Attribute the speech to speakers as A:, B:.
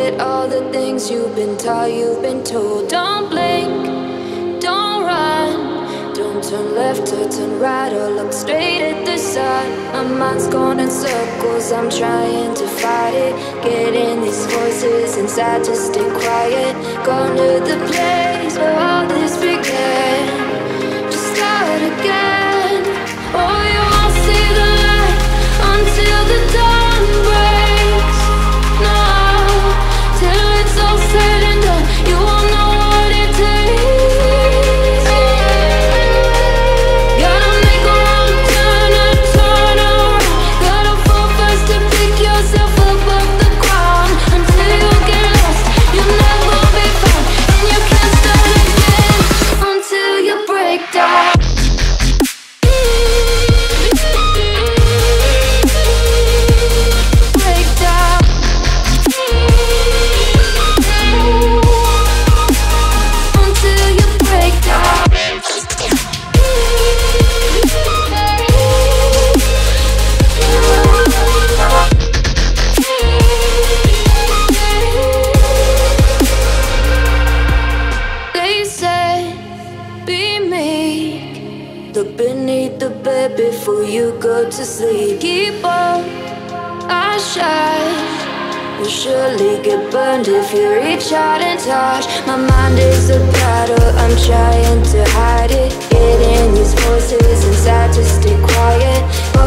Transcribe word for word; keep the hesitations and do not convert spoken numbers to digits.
A: forget all the things you've been taught, you've been told. Don't blink, don't run, don't turn left or turn right or look straight at the sun. My mind's going in circles, I'm trying to fight it. Getting these voices inside to stay quiet. Gone to the place where all this began. Just start again. Oh, you won't see the light until the dawn breaks. No, till it's all said and done, you won't know what it takes. Gotta make a wrong turn and turn around. Gotta fall first to pick yourself up off the ground. Until you get lost, you'll never be found. And you can't start again until you break down. Look beneath the bed before you go to sleep. Keep on, I shine. You'll surely get burned if you reach out and touch. My mind is a battle, I'm trying to hide it. Getting these voices inside to stay quiet.